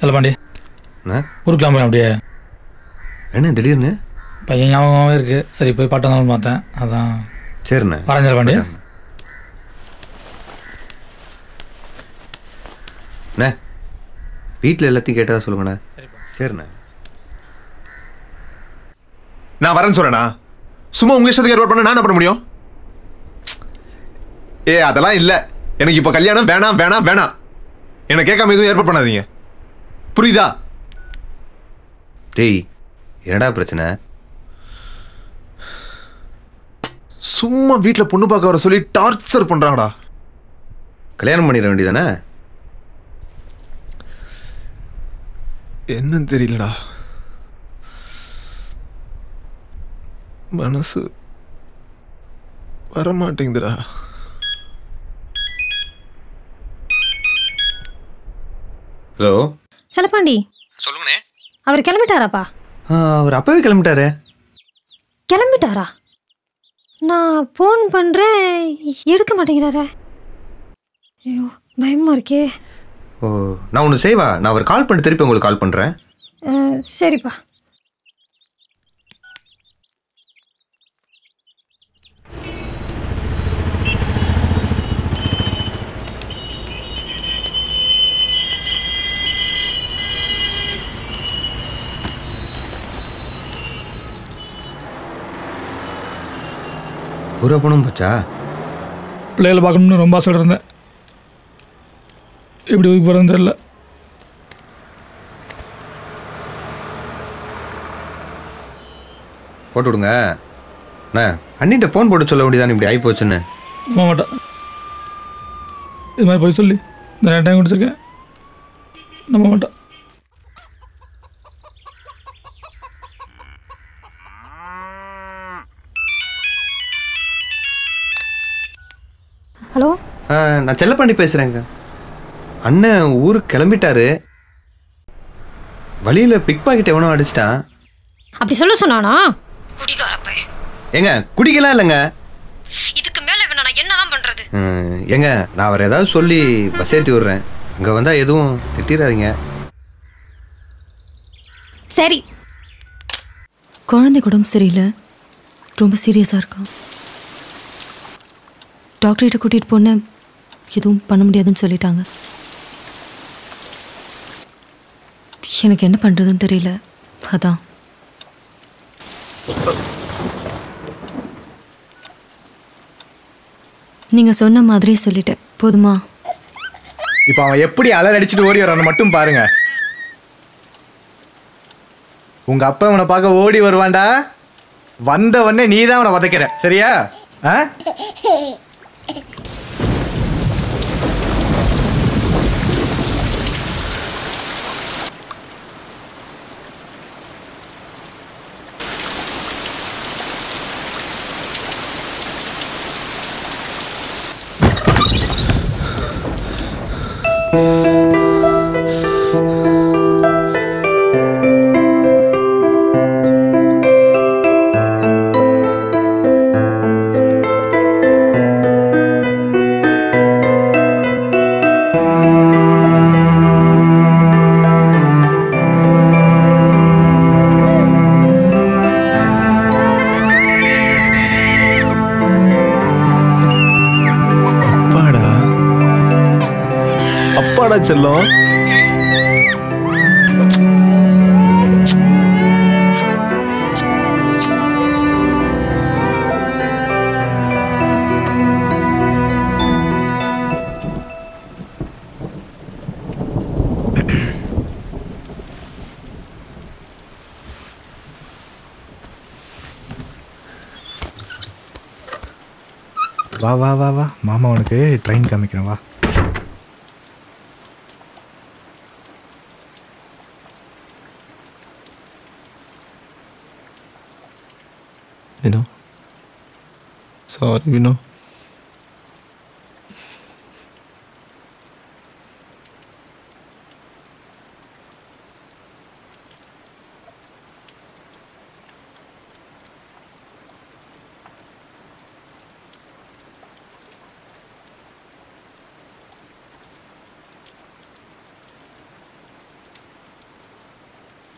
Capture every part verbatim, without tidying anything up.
செல்லப்பாண்டி ஊருக்கு கிளம்புறேன் அப்படியே. என்ன திடீர்னு? பையன் ஞாபகமாகவே இருக்கு. சரி போய் பாட்டு வந்தாலும் பார்த்தேன். அதான் சரிண்ணே வரேன் செல்லப்பாண்டி. அண்ணே வீட்டில் எல்லாத்தையும் கேட்டதா சொல்லுங்கண்ணே. சரிண்ணே நான் வரேன்னு சொல்றேண்ணா. சும்மா உங்க இஷ்டத்துக்கு ஏற்பாடு பண்ண நான் என்ன பண்ண முடியும்? ஏ அதெல்லாம் இல்லை. எனக்கு இப்போ கல்யாணம் வேணாம் வேணாம் வேணாம். என்னை கேட்காம எதுவும் ஏற்பாடு பண்ணாதீங்க, புரியுதா? டேய் என்னடா பிரச்சனை? சும்மா வீட்டில் பொண்ணு பார்க்க வர சொல்லி டார்ச்சர் பண்றாங்கடா. கல்யாணம் பண்ணிட வேண்டியதானே? என்னன்னு தெரியலடா, மனசு வரமாட்டேங்குதுடா. ஹலோ செல்லப்பாண்டி சொல்லுங்கண்ணே. அவர் கிளம்பிட்டாராப்பா? அவர் அப்பவே கிளம்பிட்டாரு. கிளம்பிட்டாரா? நான் ஃபோன் பண்ணுறேன் எடுக்க மாட்டேங்கிறாரே. ஐயோ பயமா இருக்கே. ஓ நான் ஒன்று செய்வா, நான் அவர் கால் பண்ணி திருப்பி உங்களுக்கு கால் பண்ணுறேன். சரிப்பா. பூரா பணம் போச்சா? பிள்ளைகளை பார்க்கணும்னு ரொம்ப ஆசை இருந்தேன். எப்படி ஊருக்கு போகிறதுன்னு தெரியல. போட்டு விடுங்க அண்ணா. அண்ணிட்ட ஃபோன் போட்டு சொல்ல வேண்டியதானே இப்படி ஆகி போச்சுன்னு. நம்ப மாட்டேன். இது மாதிரி போய் சொல்லி இந்த டைம் குடிச்சிருக்கேன். நம்ப மாட்டேன். ஹலோ நான் செல்லப்பாண்டி பேசுகிறேங்க. அண்ணன் ஊருக்கு கிளம்பிட்டாரு. வழியில் பிக் பாக்கெட் எவனோ அடிச்சிட்டான். அப்படி சொல்ல சொன்னானா? குடிகாரப்பே. ஏங்க குடிக்கலாம் இல்லைங்க. இதுக்கு மேலே இவனை நான் என்னதான் பண்ணுறது? ஏங்க நான் அவர் ஏதாவது சொல்லி பஸ் ஏற்றி விட்றேன். அங்கே வந்தால் எதுவும் திட்டிடாதீங்க. சரி. குழந்தைக்கு உடம்பு சரியில்லை, ரொம்ப சீரியஸாக இருக்கான். டாக்டர்கிட்ட கூட்டிகிட்டு போனேன், எதுவும் பண்ண முடியாதுன்னு சொல்லிட்டாங்க. எனக்கு என்ன பண்ணுறதுன்னு தெரியல. அதான் நீங்கள் சொன்ன மாதிரி சொல்லிட்டேன். போதுமா? இப்போ அவன் எப்படி அலல் அடிச்சுட்டு ஓடி வரான்னு மட்டும் பாருங்க. உங்க அப்பா அவனை பார்க்க ஓடி வருவான்டா. வந்தவொடனே நீ தான் அவனை வதைக்கிற, சரியா? ஆ செல்லம். வா வா வா வா மாமா உனக்கு ட்ரெயின் காமிக்கிறேன் வா. Vino. Sorry, Vino.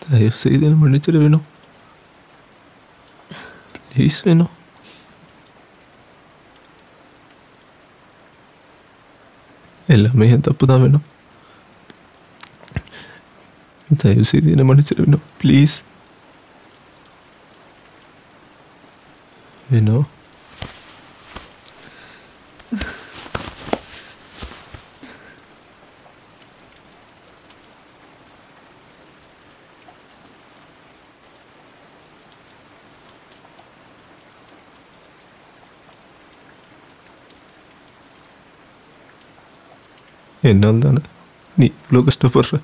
தயவு செய்து என்ன மன்னிச்சிட வேணும். ப்ளீஸ் வேணும். எல்லாமே என் தப்பு தான் வேணும். தயவு செய்து என்ன மன்னிச்சிட வேணும். ப்ளீஸ் வேணும். என்னால் தானே நீ இவ்வளோ கஷ்டப்படுற.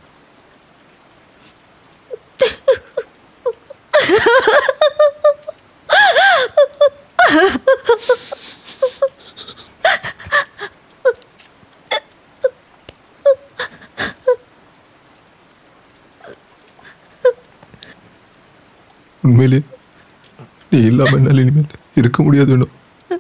உண்மையிலே நீ இல்லாம என்னால் இனிமேல் இருக்க முடியாது வேணும்.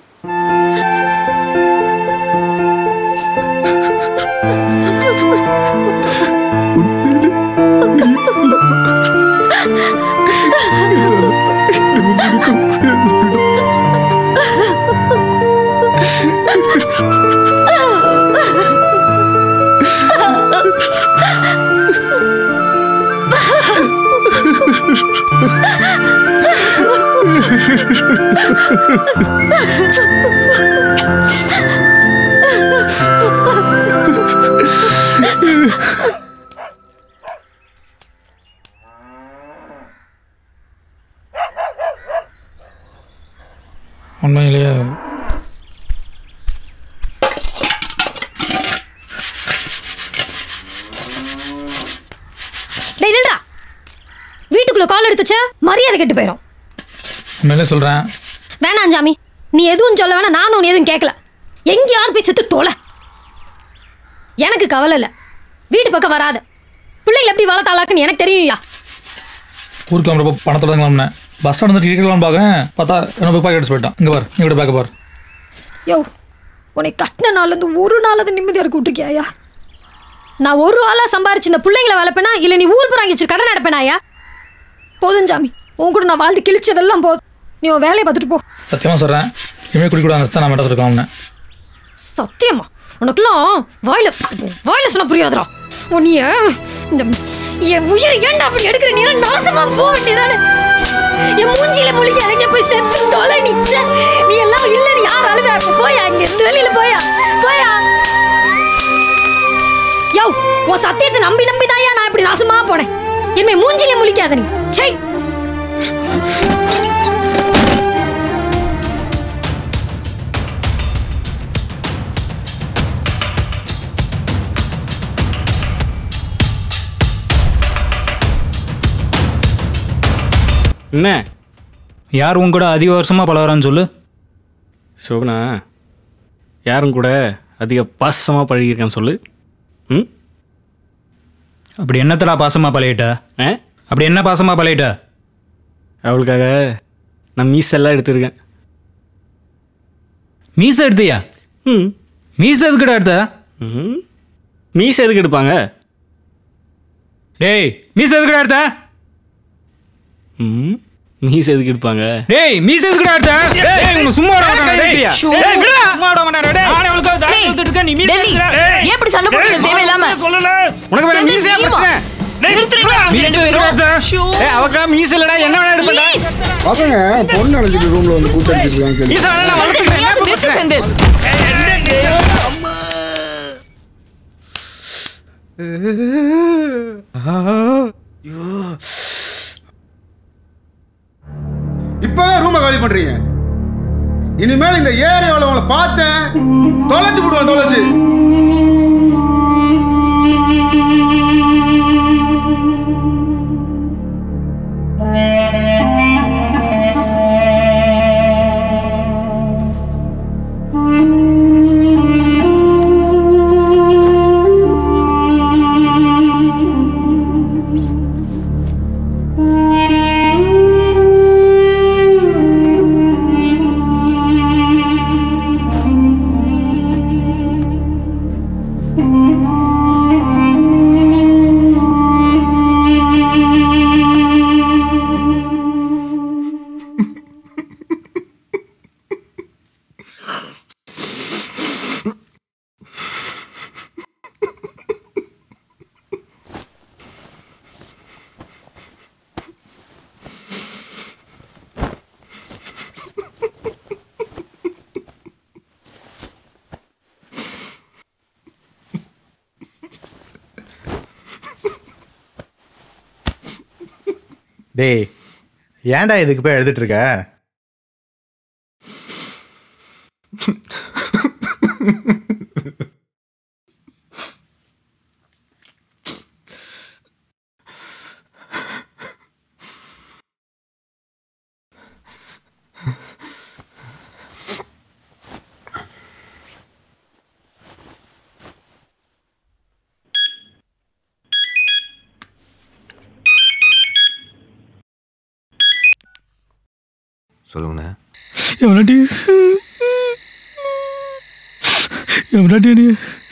உண்மையிலேயே வீட்டுக்குள்ள கால் எடுத்துச்ச மரியாதை கெட்டு போயிடும். உண்மையிலே சொல்றேன். வேணாம் சாமி, நீ எதுவும் சொல்ல வேணாம், நானும் நீ எதுவும் கேட்கல. எங்கேயாவது போய் செத்து தோலை. எனக்கு கவலை இல்லை, வீட்டு பக்கம் வராத. பிள்ளைகள் எப்படி வளர்த்தாளாக்குன்னு எனக்கு தெரியும்யா. ஊருக்கு கிளம்புறப்ப பணத்தோட தான் கிளம்புனேன். பஸ் ஸ்டாண்ட் வந்து டிக்கெட் கிளம்பு பார்க்குறேன், பார்த்தா என்ன போய் பாக்கெட் போயிட்டான். இங்கே பார், இங்கே பேக்க பார். யோ, உன்னை கட்டின நாள்லேருந்து ஒரு நாளாவது நிம்மதியாக இருக்க விட்டுருக்கியாயா? நான் ஒரு ஆளாக சம்பாரிச்சு இந்த பிள்ளைங்களை வளர்ப்பேனா இல்லை நீ ஊர் புறாங்க வச்சு கடன் நடப்பேனாயா? போதும் சாமி, உன் கூட நான் வாழ்ந்து கிழிச்சதெல்லாம் போதும். நீ உன் வேலையை பார்த்துட்டு போ. சத்தியமாக சொல்கிறேன், இனிமேல் குடிக்கூடாது தான் நான் மெட்ராஸ் இருக்கலாம்னு. சத்தியமா? உனக்குலாம் வாயில வாயில சொன்ன புரியாதுடா. உன்னைய இந்த என் உயிரை ஏன்டா அப்படி எடுக்கிற? நீ நாசமா போக வேண்டியதானே? என் மூஞ்சியில முழிக்க அங்க போய் செத்து தொலை. நிச்ச நீ எல்லாம் இல்லை, நீ யார் அழுத? போயா, இங்க இருந்து வெளியில போயா, போயா. யோ, உன் சத்தியத்தை நம்பி நம்பி தாயா நான் இப்படி நாசமா போனேன். இனிமே மூஞ்சிலே முழிக்காத நீ. சை, என்ன யார் உன் கூட அதிக வருஷமாக பழகிறான்னு சொல்லு. சோபனா, யாரும் கூட அதிக பாசமாக பழகிருக்கான்னு சொல்லு. ம், அப்படி என்னத்தடா பாசமாக பழகிட்ட? ஆ, அப்படி என்ன பாசமாக பழகிட்ட? அவளுக்காக நான் மீசெல்லாம் எடுத்துருக்கேன். மீசை எடுத்தியா? ம், மீசை எதுக்குடா எடுத்த? ம், மீசை எதுக்கு எடுப்பாங்க? டேய், மீசை எதுக்குடா எடுத்த? ம், மீசை எதுக்கு எடுப்பாங்க? டேய், மீசை எதுக்குடா எடுத்த? டேய், உங்க சும்மா வர மாட்டானே. டேய், டேய் விடுடா. சும்மா வர மாட்டானே. டேய், நானே அவளுக்கு தாடி எடுத்துட்டு இருக்க. நீ மீசை எடுக்கற. ஏன் இப்படி சண்டை போடுற? தேவையில்லாம சொல்லல. உனக்கு வேற மீசையா பிரச்சனை? டேய், நிறுத்துறீங்களா நீங்க ரெண்டு பேரும்? டேய், அவக்கா மீசை இல்லடா, என்ன வேணா எடுப்படா. பசங்க பொண்ணு அழைச்சிட்டு ரூம்ல வந்து கூட்டி அடிச்சிட்டு இருக்காங்க. மீசை வேணா நான் வளர்த்துக்கிறேன். என்ன பிரச்சனை? செந்தில், அம்மா. ஐயோ, இப்ப ரூமை காலி பண்றீங்க. இனிமேல் இந்த ஏரியாவில் உங்களை பார்த்தேன் தொலைச்சு போடுவேன், தொலைச்சு. டேய் ஏன்டா இதுக்கு போய் எழுதிட்டு இருக்க? சொல்லுங்கண்ணே. எவ்வளோட்டி எவ்வளோட்டி நீ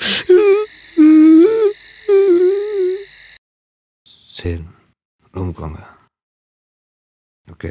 சரி ரூமுக்கு வாங்க. ஓகே.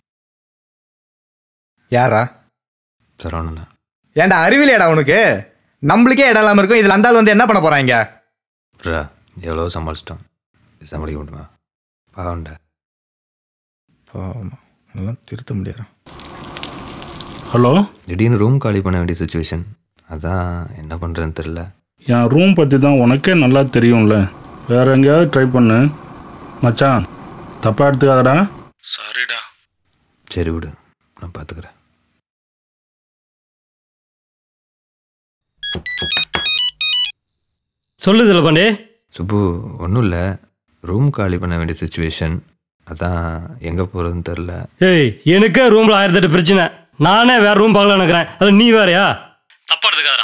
யாரா? சரவணண்ணா. ஏன்டா அறிவிலையாடா உனக்கு? நம்மளுக்கே இடம் இல்லாமல் இருக்கும், இதில் அந்த ஆள் வந்து என்ன பண்ண போகிறாங்க? ப்ரா எவ்வளோ சமாளிச்சிட்டோம், சமாளிக்க முடியுமா? பாவண்டா. பாவம் அதெல்லாம் திருத்த முடியாது. ஹலோ, திடீர்னு ரூம் காலி பண்ண வேண்டிய சுச்சுவேஷன், அதான் என்ன பண்ணுறதுன்னு தெரில. என் ரூம் பற்றி தான் உனக்கே நல்லா தெரியும்ல, வேற எங்கேயாவது ட்ரை பண்ணு மச்சான், தப்பாக எடுத்துக்காதடா. சாரிடா. சரி விடு, நான் பார்த்துக்கிறேன். சொல்லு செல்லப்பாண்டி. சுப்பு ஒன்றும் இல்லை, ரூம் காலி பண்ண வேண்டிய சுச்சுவேஷன், அதான் எங்கே போகிறதுன்னு தெரில. ஏய் எனக்கே ரூமில் ஆயிரத்தெட்டு பிரச்சனை, நானே வேறு ரூம் பார்க்கலான்னு நினைக்கிறேன், அது நீ வேறையா? தப்பா எடுத்துக்காதடா.